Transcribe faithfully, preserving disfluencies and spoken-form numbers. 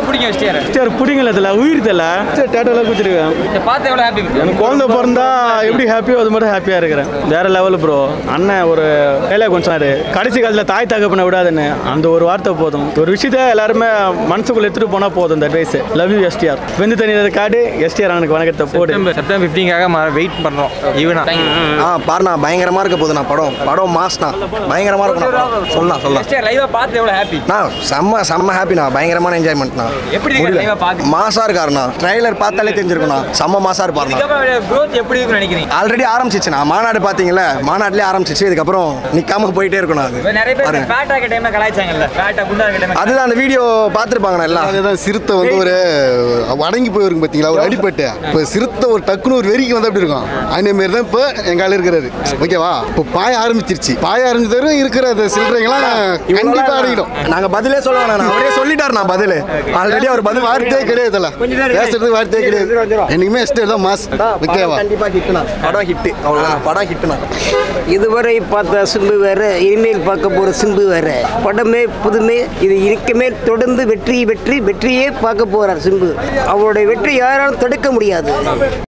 பிடிக்கும் STR? STR பிடிக்கல தெரியல, உயிர் தெரியல. டேட்டோலாம் கொடுத்துருக்கேன். இதை பார்த்து எவ்வளோ ஹாப்பி? எனக்கு குழந்தை பிறந்தா எப்படி ஹாப்பியோ அது மாதிரி ஹாப்பியாக இருக்கிறேன். வேற லெவல் ப்ரோ. அண்ணன் ஒரு வேலையை கொஞ்சம் கடைசி காலத்தில் தாய் தகப்பனை விடாதுன்னு அந்த ஒரு வார்த்தை போதும். ஒரு விஷயத்த எல்லாருமே மனசுக்குள்ள எடுத்துட்டு போனால் போதும். இந்த அட்வைஸ் லவ் யூ எஸ்டிஆர். வெந்து தண்ணீர் காடு எஸ்டிஆர் எனக்கு வணக்கத்தை போடு. செப்டம்பர் ஃபிஃப்டீன்காக வெயிட் பண்ணுறோம். ஈவனா ஆ பாருண்ணா பயங்கரமாக இருக்க போகுதுண்ணா படம். படம் மாஸ்ண்ணா பயங்கரமாக இருக்குண்ணா. சொல்லலாம் சொல்லலாம். எஸ்டிஆர் லைவாக பார்த்து எவ்வளோ ஹாப்பி? நான் செம்ம செம்ம ஹாப்பிண்ணா. பயங்கரமான என்ஜாய்மெண்ட்ண்ணா. எப்படி லைவாக பார்த்து மாசா இருக்காருண்ணா. ட்ரைலர் பார்த்தாலே தெரிஞ்சிருக்குண்ணா. செம்ம மாசா இருப்பாருண்ணா. க்ரோத் எப்படி இருக்குன்னு நினைக்கிறீங்க? ஆல்ரெடி ஆரம்பிச்சிச்சுண்ணா. மாநாடு பார்த்தீங்களா? மாநாட்டிலே ஆரம்பிச்சிச்சு. இதுக்கப்புறம் நிற்காம போயிட்டே இருக்கணும். அது நிறைய பேர் ஃபேட்டா இருக்க டைம்ல கலாய்ச்சாங்கல்ல, ஃபேட்டா குண்டா இருக்க டைம்ல. அதுதான் அந்த வீடியோ பார்த்துருப்பாங்கண்ணா எல்லாம். அதுதான் சிறுத்தை வந்து ஒரு அடங்கி போயிருக்கும் பார்த்தீங்களா, ஒரு அடிப்பட்டு. இப்போ சிறுத்தை ஒரு டக்குனு ஒரு வெறிக்கு வந்து அப்படி இருக்கும். அதே மாரி தான் இப்போ எங்கால இருக்கிறது. ஓகேவா? இப்போ பாய ஆரம்பிச்சிருச்சு. பாய ஆரம்பிச்சதும் இருக்கிற சில்லறைங்களாம் கண்டிப்பாக அடிக்கணும். நாங்கள் பதிலே சொல்ல வேணாம். அவரே சொல்லிட்டாரு நான் பதில். ஆல்ரெடி அவர் பதில் வார்த்தையே கிடையாதுல்ல, பேசுறதுக்கு வார்த்தையே கிடையாது. என்னைக்குமே எஸ்டேட் தான் மாஸ். ஓகேவா? கண்டிப்பாக ஹிட்டுண்ணா. படம் ஹிட்டு. அவ்வளோதான், படம் ஹிட்டுண்ணா. இதுவரை பார்த்த சிம்பு வேற, இனிமேல் பார்க்க போற சிம்பு வேற. படமே புதுமை. இது இருக்கமே தொடர்ந்து வெற்றி வெற்றி வெற்றியே பார்க்க போறார் சிம்பு. அவருடைய வெற்றி யாராலும் தடுக்க முடியாது.